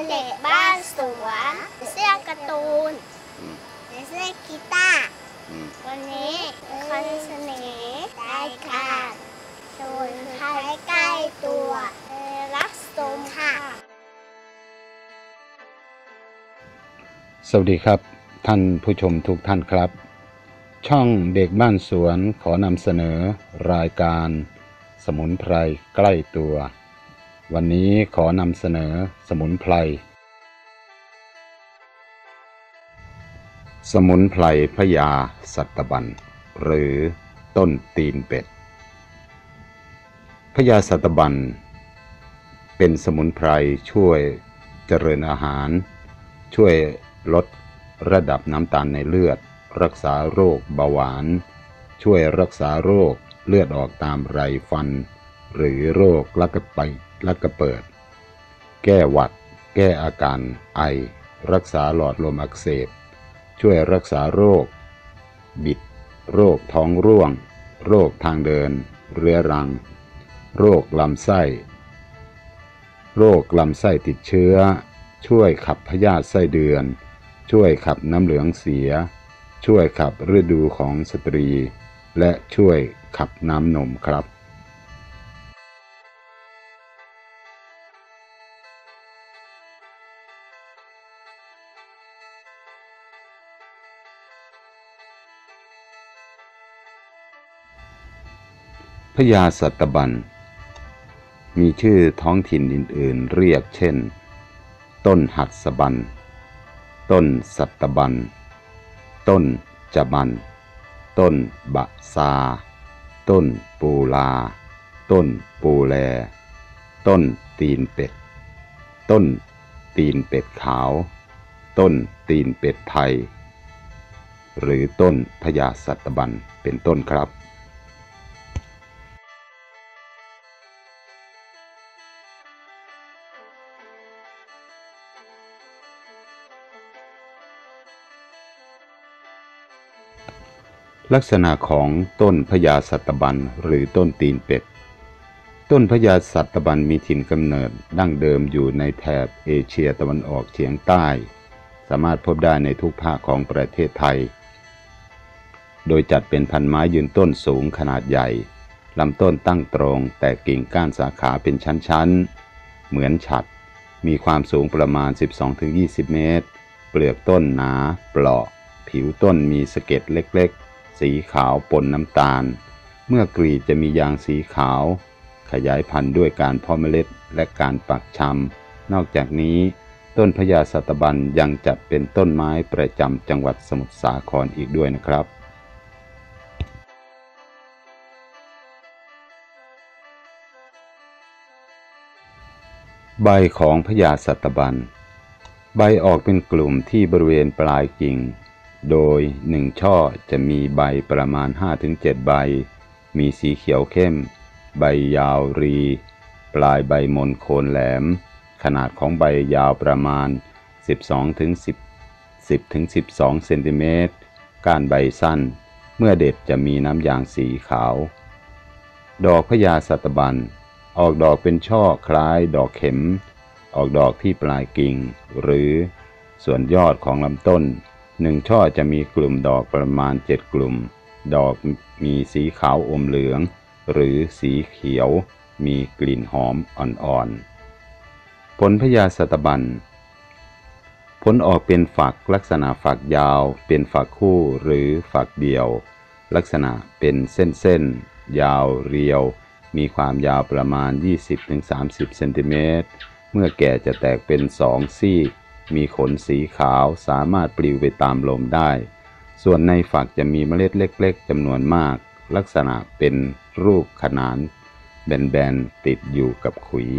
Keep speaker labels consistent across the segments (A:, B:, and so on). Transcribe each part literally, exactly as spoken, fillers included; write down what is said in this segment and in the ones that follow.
A: เด็กบ้านสวนเสื้อการ์ตูนเสื้อกีตาร์วันนี้คอนเสนอรายการโดยใครใกล้ตัวรักสมค่ะ
B: สวัสดีครับท่านผู้ชมทุกท่านครับช่องเด็กบ้านสวนขอนำเสนอรายการสมุนไพรใกล้ตัววันนี้ขอนำเสนอสมุนไพรสมุนไพรพญาสัตบันหรือต้นตีนเป็ดพญาสัตบันเป็นสมุนไพรช่วยเจริญอาหารช่วยลดระดับน้ำตาลในเลือดรักษาโรคเบาหวานช่วยรักษาโรคเลือดออกตามไรฟันหรือโรคลักกระไปลักกระเปิดแก้หวัดแก้อาการไอรักษาหลอดลมอักเสบช่วยรักษาโรคบิดโรคท้องร่วงโรคทางเดินเรื้อรังโรคลำไส้โรคลำไส้ติดเชื้อช่วยขับพยาธิไส้เดือนช่วยขับน้ำเหลืองเสียช่วยขับฤดูของสตรีและช่วยขับน้ำนมครับพญาสัตบันมีชื่อท้องถิ่นอื่นๆเรียกเช่นต้นหัดสบันต้นสัตบันต้นจะบันต้นบะซาต้นปูลาต้นปูแลต้นตีนเป็ดต้นตีนเป็ดขาวต้นตีนเป็ดไทยหรือต้นพญาสัตบันเป็นต้นครับลักษณะของต้นพญาสัตบันหรือต้นตีนเป็ดต้นพญาสัตบันมีถิ่นกำเนิดดั้งเดิมอยู่ในแถบเอเชียตะวันออกเฉียงใต้สามารถพบได้ในทุกภาคของประเทศไทยโดยจัดเป็นพันไม้ยืนต้นสูงขนาดใหญ่ลำต้นตั้งตรงแต่กิ่งก้านสาขาเป็นชั้นๆเหมือนฉัตรมีความสูงประมาณ สิบสองถึงยี่สิบ เมตรเปลือกต้นหนาเปราะผิวต้นมีสะเก็ดเล็กๆสีขาวปนน้ำตาลเมื่อกรีดจะมียางสีขาวขยายพันธุ์ด้วยการเพาะเมล็ดและการปักชำนอกจากนี้ต้นพญาสัตบันยังจัดเป็นต้นไม้ประจำจังหวัดสมุทรสาครอีกด้วยนะครับใบของพญาสัตบันใบออกเป็นกลุ่มที่บริเวณปลายกิ่งโดยหนึ่งช่อจะมีใบประมาณ ห้าถึงเจ็ด ใบมีสีเขียวเข้มใบยาวรีปลายใบมนโคนแหลมขนาดของใบยาวประมาณ สิบสองถึงสิบ สิบถึงสิบสอง เซนติเมตรก้านใบสั้นเมื่อเด็ดจะมีน้ำยางสีขาวดอกพญาสัตบันออกดอกเป็นช่อคล้ายดอกเข็มออกดอกที่ปลายกิ่งหรือส่วนยอดของลำต้นหนึ่งช่อจะมีกลุ่มดอกประมาณเจ็ดกลุ่มดอกมีสีขาวอมเหลืองหรือสีเขียวมีกลิ่นหอมอ่อนๆผลพญาสัตบันผลออกเป็นฝักลักษณะฝักยาวเป็นฝักคู่หรือฝักเดี่ยวลักษณะเป็นเส้นๆยาวเรียวมีความยาวประมาณ ยี่สิบถึงสามสิบ เซนติเมตรเมื่อแก่จะแตกเป็นสองซีกมีขนสีขาวสามารถปลิวไปตามลมได้ส่วนในฝักจะมีเมล็ดเล็กๆจำนวนมากลักษณะเป็นรูปขนานแบนๆติดอยู่กับขุย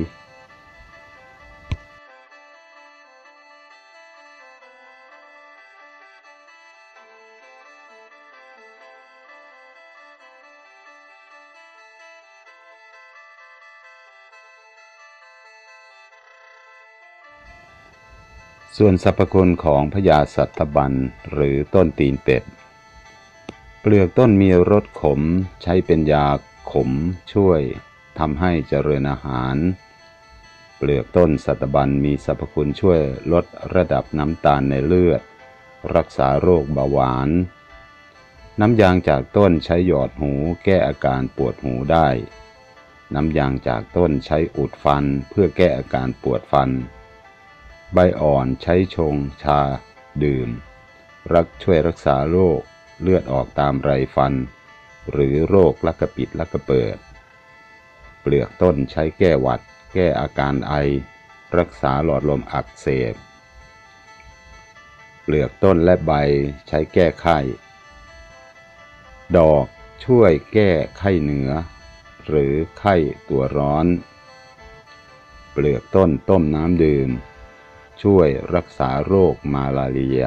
B: ส่วนสรรพคุณของพญาสัตบันหรือต้นตีนเป็ดเปลือกต้นมีรสขมใช้เป็นยาขมช่วยทำให้เจริญอาหารเปลือกต้นสัตบันมีสรรพคุณช่วยลดระดับน้ำตาลในเลือดรักษาโรคเบาหวานน้ำยางจากต้นใช้หยอดหูแก้อาการปวดหูได้น้ำยางจากต้นใช้อุดฟันเพื่อแก้อาการปวดฟันใบอ่อนใช้ชงชาดื่มรักช่วยรักษาโรคเลือดออกตามไรฟันหรือโรคลักกระปิดลักกระเปิดเปลือกต้นใช้แก้หวัดแก้อาการไอรักษาหลอดลมอักเสบเปลือกต้นและใบใช้แก้ไข้ดอกช่วยแก้ไข้เหนือหรือไข้ตัวร้อนเปลือกต้นต้มน้ำดื่มช่วยรักษาโรคมาลาเรีย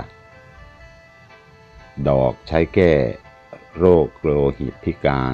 B: ดอกใช้แก้โรคโลหิตพิการ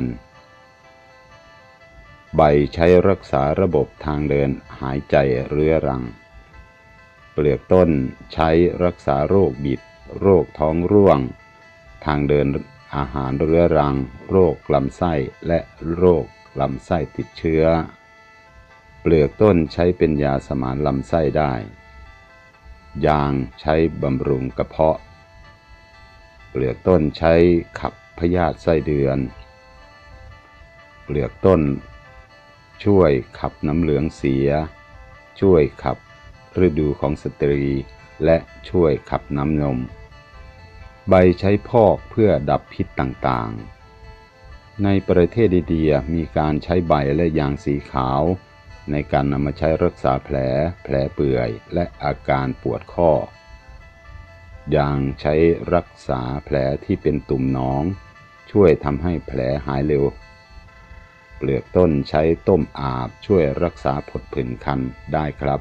B: ใบใช้รักษาระบบทางเดินหายใจเรื้อรังเปลือกต้นใช้รักษาโรคบิดโรคท้องร่วงทางเดินอาหารเรื้อรังโรคลำไส้และโรคลำไส้ติดเชื้อเปลือกต้นใช้เป็นยาสมานลำไส้ได้ยางใช้บำรุงกระเพาะเปลือกต้นใช้ขับพยาธิไส้เดือนเปลือกต้นช่วยขับน้ำเหลืองเสียช่วยขับฤดูของสตรีและช่วยขับน้ำนมใบใช้พอกเพื่อดับพิษต่างๆในประเทศอินเดียมีการใช้ใบและยางสีขาวในการนำมาใช้รักษาแผลแผลเปื่อยและอาการปวดข้อยางใช้รักษาแผลที่เป็นตุ่มหนองช่วยทำให้แผลหายเร็วเปลือกต้นใช้ต้มอาบช่วยรักษาผดผื่นคันได้ครับ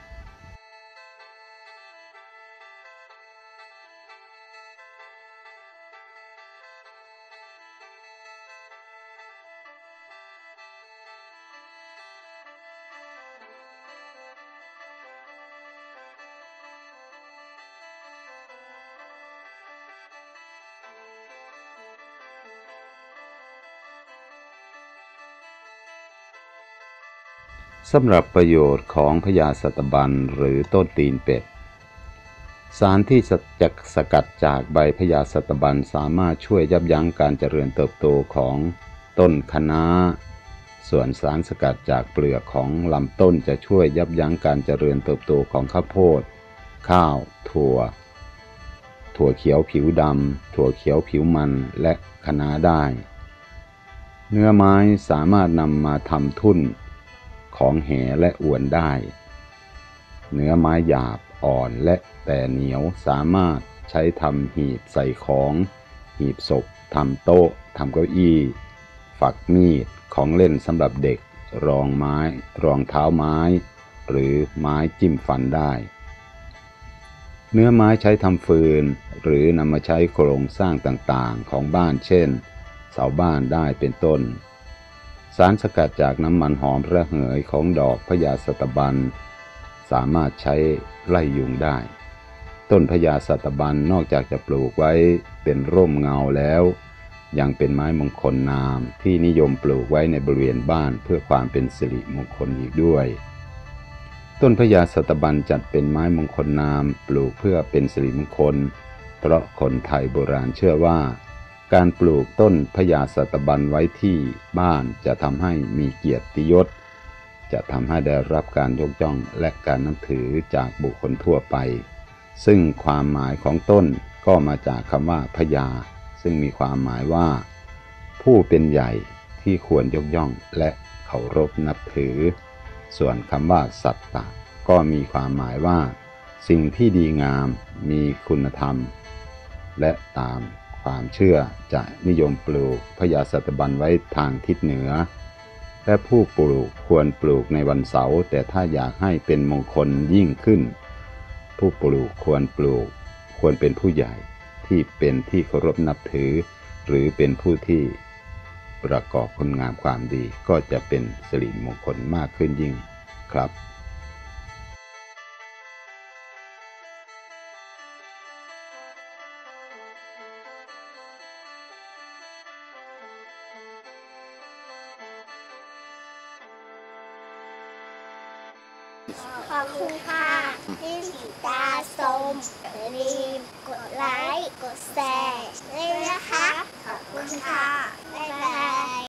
B: สำหรับประโยชน์ของพญาสัตบันหรือต้นตีนเป็ดสารที่จะสกัดจากใบพญาสัตบันสามารถช่วยยับยั้งการเจริญเติบโตของต้นคะน้าส่วนสารสกัดจากเปลือกของลำต้นจะช่วยยับยั้งการเจริญเติบโตของข้าวโพดข้าวถั่วถั่วเขียวผิวดำถั่วเขียวผิวมันและคะน้าได้เนื้อไม้สามารถนำมาทำทุ่นของแหและอวนได้เนื้อไม้หยาบอ่อนและแต่เหนียวสามารถใช้ทำหีบใส่ของหีบศพทำโต๊ะทำเก้าอี้ฝักมีดของเล่นสำหรับเด็กรองไม้รองเท้าไม้หรือไม้จิ้มฟันได้เนื้อไม้ใช้ทำฟืนหรือนำมาใช้โครงสร้างต่างๆของบ้านเช่นเสาบ้านได้เป็นต้นสารสกัดจากน้ำมันหอมระเหยของดอกพญาสัตบันสามารถใช้ไล่ยุงได้ต้นพญาสัตบันนอกจากจะปลูกไว้เป็นร่มเงาแล้วยังเป็นไม้มงคลนามที่นิยมปลูกไว้ในบริเวณบ้านเพื่อความเป็นสิริมงคลอีกด้วยต้นพญาสัตบันจัดเป็นไม้มงคลนามปลูกเพื่อเป็นสิริมงคลเพราะคนไทยโบราณเชื่อว่าการปลูกต้นพญาสัตบันไว้ที่บ้านจะทำให้มีเกียรติยศจะทำให้ได้รับการยกย่องและการนับถือจากบุคคลทั่วไปซึ่งความหมายของต้นก็มาจากคำว่าพญาซึ่งมีความหมายว่าผู้เป็นใหญ่ที่ควรยกย่องและเคารพนับถือส่วนคำว่าสัตตะก็มีความหมายว่าสิ่งที่ดีงามมีคุณธรรมและตามความเชื่อจะนิยมปลูกพญาสัตบันไว้ทางทิศเหนือและผู้ปลูกควรปลูกในวันเสาร์แต่ถ้าอยากให้เป็นมงคลยิ่งขึ้นผู้ปลูกควรปลูกควรเป็นผู้ใหญ่ที่เป็นที่เคารพนับถือหรือเป็นผู้ที่ประกอบคุณงามความดีก็จะเป็นสิริมงคลมากขึ้นยิ่งครับ
A: ขอบคุณค่ะที่สีตาส้มอย่าลืมกด